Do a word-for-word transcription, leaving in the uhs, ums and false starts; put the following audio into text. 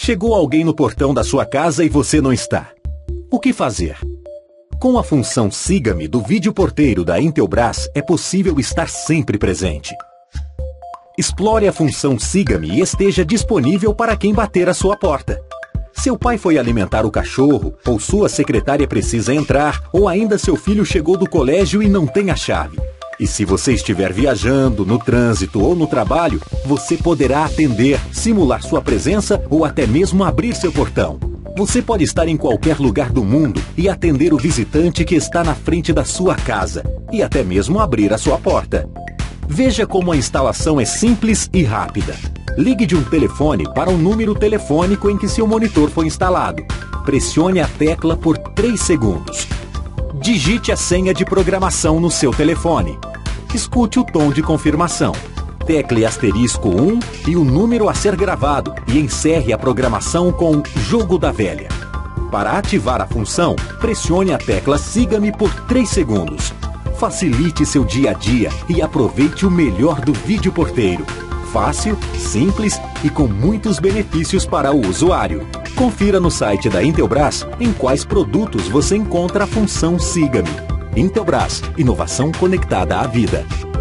Chegou alguém no portão da sua casa e você não está. O que fazer? Com a função Siga-me do vídeo porteiro da Intelbras, é possível estar sempre presente. Explore a função Siga-me e esteja disponível para quem bater à sua porta. Seu pai foi alimentar o cachorro, ou sua secretária precisa entrar, ou ainda seu filho chegou do colégio e não tem a chave. E se você estiver viajando, no trânsito ou no trabalho, você poderá atender, simular sua presença ou até mesmo abrir seu portão. Você pode estar em qualquer lugar do mundo e atender o visitante que está na frente da sua casa, e até mesmo abrir a sua porta. Veja como a instalação é simples e rápida. Ligue de um telefone para o número telefônico em que seu monitor foi instalado. Pressione a tecla por três segundos. Digite a senha de programação no seu telefone. Escute o tom de confirmação. Tecle asterisco um e o número a ser gravado e encerre a programação com Jogo da Velha. Para ativar a função, pressione a tecla Siga-me por três segundos. Facilite seu dia a dia e aproveite o melhor do vídeo porteiro. Fácil, simples e com muitos benefícios para o usuário. Confira no site da Intelbras em quais produtos você encontra a função Siga-me. Intelbras, inovação conectada à vida.